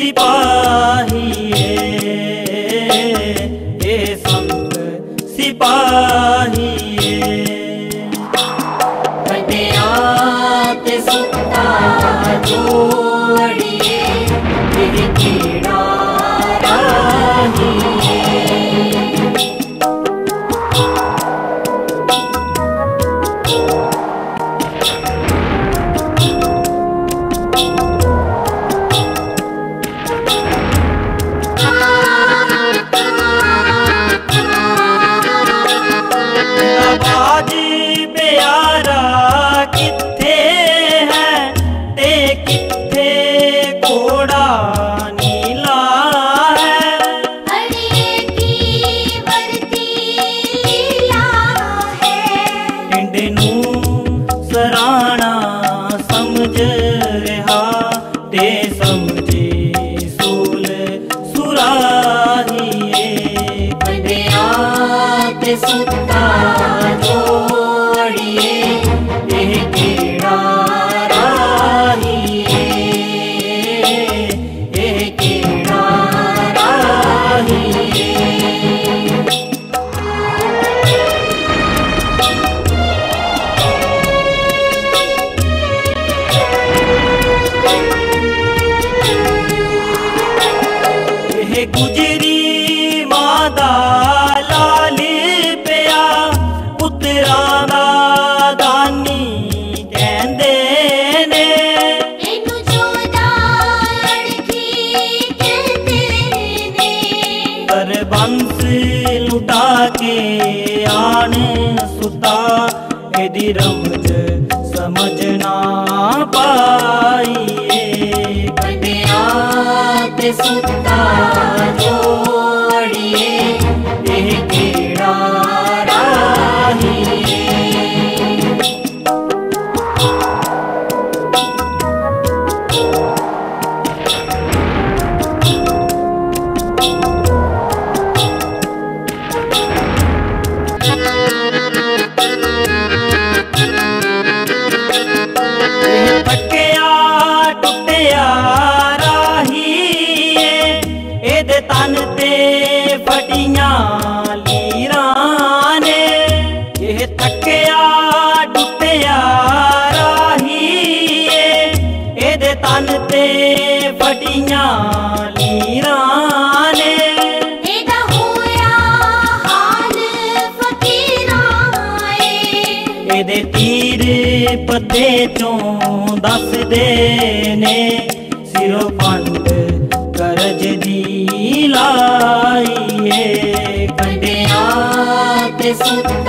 सिपाहिए, ये संत सिपाहिए। कटिया ते सुता जोड़िए, फिर कीड़ा राहिए। सराणा समझ रहा ते समझे सूल सुराहिए। कटिया ते सुता जोड़िए, यह कीड़ा राहिए, यह कीड़ा राहिए। गुजरी मादा लाल पिया, पुत्रा दा दानी कहंदे ने। इनू जोदा लड़की कहंदे ने। पर बंस लुटा के आन सुता, एदी रमज समझ ना पाईए। कटिया ते सुता जोड़िए, यह कीड़ा राहिए। थकिया टुटिया राहिए, एदे तन ते फटियां लीरां ने। यह थकिया टुटिया राहिए, एदे तन ते फटियां लीरां ने। एदा होया हाल फकीरां ए, एदे तीर पते चों दस दे ने। सिरों पंड करज दी लाइए। कटिया ते सुता